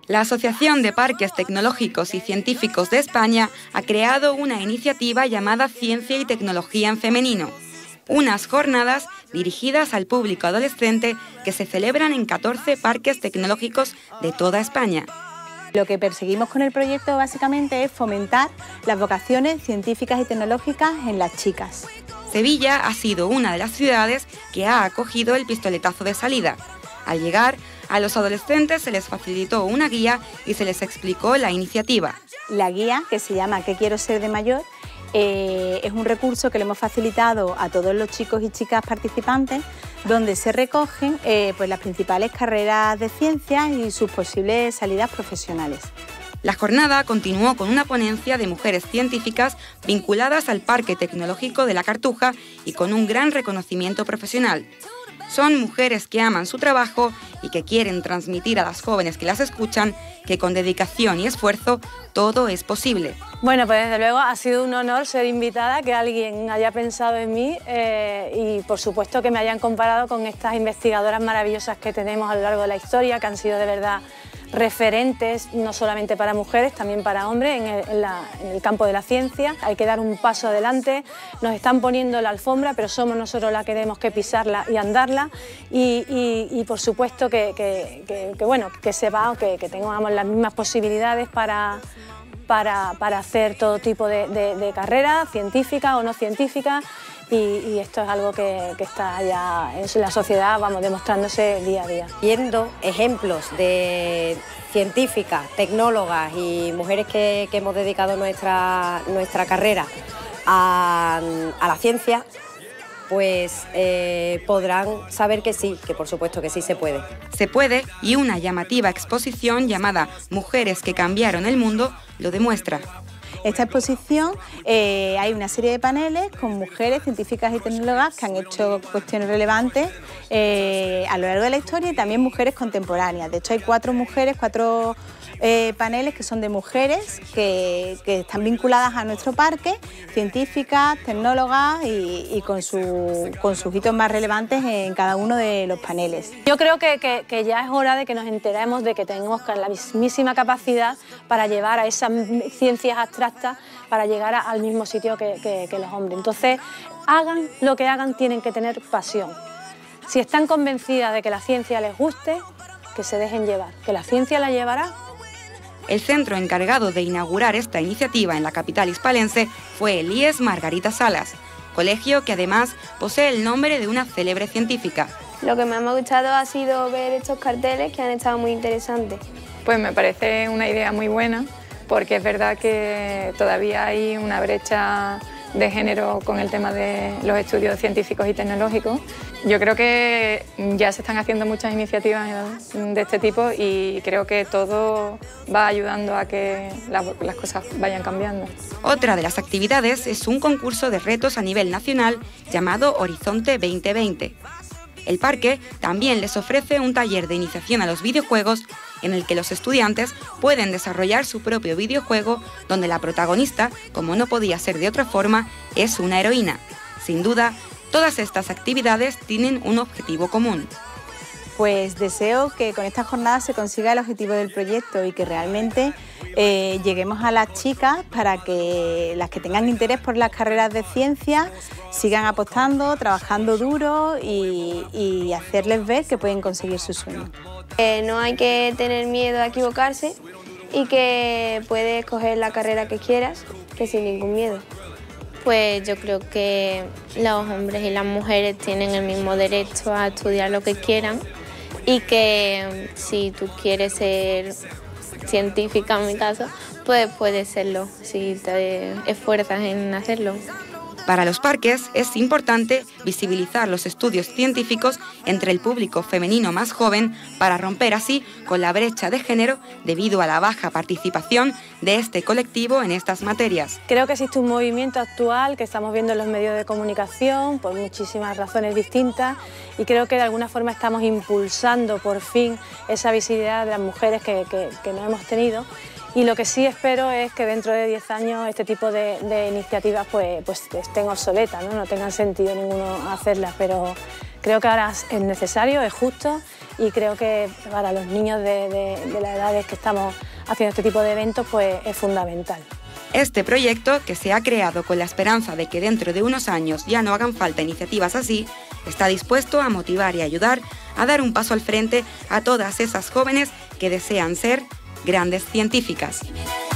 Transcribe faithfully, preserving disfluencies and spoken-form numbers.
La Asociación de Parques Tecnológicos y Científicos de España ha creado una iniciativa llamada Ciencia y Tecnología en Femenino, unas jornadas dirigidas al público adolescente que se celebran en catorce parques tecnológicos de toda España. Lo que perseguimos con el proyecto básicamente es fomentar las vocaciones científicas y tecnológicas en las chicas. Sevilla ha sido una de las ciudades que ha acogido el pistoletazo de salida. Al llegar, a los adolescentes se les facilitó una guía y se les explicó la iniciativa. La guía, que se llama ¿Qué quiero ser de mayor?, eh, es un recurso que le hemos facilitado a todos los chicos y chicas participantes, donde se recogen eh, pues las principales carreras de ciencias y sus posibles salidas profesionales. La jornada continuó con una ponencia de mujeres científicas vinculadas al Parque Tecnológico de la Cartuja y con un gran reconocimiento profesional. Son mujeres que aman su trabajo y que quieren transmitir a las jóvenes que las escuchan que con dedicación y esfuerzo todo es posible. Bueno, pues desde luego ha sido un honor ser invitada, que alguien haya pensado en mí eh, y por supuesto que me hayan comparado con estas investigadoras maravillosas que tenemos a lo largo de la historia, que han sido de verdad referentes, no solamente para mujeres, también para hombres en el, en, la, en el campo de la ciencia. Hay que dar un paso adelante, nos están poniendo la alfombra, pero somos nosotros las que tenemos que pisarla y andarla y, y, y por supuesto que, que, que, que, bueno, que sepamos que, que tengamos las mismas posibilidades para, para, para hacer todo tipo de, de, de carreras, científicas o no científicas. Y, y esto es algo que, que está ya en la sociedad, vamos, demostrándose día a día. Viendo ejemplos de científicas, tecnólogas y mujeres que, que hemos dedicado nuestra, nuestra carrera a, a la ciencia, pues eh, podrán saber que sí, que por supuesto que sí se puede. Se puede, y una llamativa exposición llamada Mujeres que cambiaron el mundo lo demuestra. Esta exposición eh, hay una serie de paneles con mujeres científicas y tecnólogas que han hecho cuestiones relevantes eh, a lo largo de la historia y también mujeres contemporáneas. De hecho hay cuatro mujeres, cuatro eh, paneles que son de mujeres que, que están vinculadas a nuestro parque, científicas, tecnólogas y, y con, su, con sus hitos más relevantes en cada uno de los paneles. Yo creo que, que, que ya es hora de que nos enteremos de que tenemos la mismísima capacidad para llevar a esas ciencias abstractas, para llegar a, al mismo sitio que, que, que los hombres. Entonces, hagan lo que hagan, tienen que tener pasión. Si están convencidas de que la ciencia les guste, que se dejen llevar, que la ciencia la llevará. El centro encargado de inaugurar esta iniciativa en la capital hispalense fue el I E S Margarita Salas, colegio que además posee el nombre de una célebre científica. Lo que más me ha gustado ha sido ver estos carteles que han estado muy interesantes. Pues me parece una idea muy buena, porque es verdad que todavía hay una brecha de género con el tema de los estudios científicos y tecnológicos. Yo creo que ya se están haciendo muchas iniciativas de este tipo y creo que todo va ayudando a que las cosas vayan cambiando. Otra de las actividades es un concurso de retos a nivel nacional llamado Horizonte veinte veinte. El parque también les ofrece un taller de iniciación a los videojuegos en el que los estudiantes pueden desarrollar su propio videojuego donde la protagonista, como no podía ser de otra forma, es una heroína. Sin duda, todas estas actividades tienen un objetivo común. Pues deseo que con estas jornadas se consiga el objetivo del proyecto y que realmente eh, lleguemos a las chicas para que las que tengan interés por las carreras de ciencia sigan apostando, trabajando duro y, y hacerles ver que pueden conseguir sus sueños. Eh, no hay que tener miedo a equivocarse y que puedes escoger la carrera que quieras, que sin ningún miedo. Pues yo creo que los hombres y las mujeres tienen el mismo derecho a estudiar lo que quieran y que si tú quieres ser científica, en mi caso, pues puedes serlo si te esfuerzas en hacerlo. Para los parques es importante visibilizar los estudios científicos entre el público femenino más joven para romper así con la brecha de género debido a la baja participación de este colectivo en estas materias. Creo que existe un movimiento actual que estamos viendo en los medios de comunicación por muchísimas razones distintas y creo que de alguna forma estamos impulsando por fin esa visibilidad de las mujeres que, que, que no hemos tenido. Y lo que sí espero es que dentro de diez años este tipo de, de iniciativas pues, pues estén obsoletas, ¿no? No tengan sentido ninguno hacerlas, pero creo que ahora es necesario, es justo y creo que para los niños de, de, de las edades que estamos haciendo este tipo de eventos pues es fundamental. Este proyecto, que se ha creado con la esperanza de que dentro de unos años ya no hagan falta iniciativas así, está dispuesto a motivar y ayudar a dar un paso al frente a todas esas jóvenes que desean ser grandes científicas.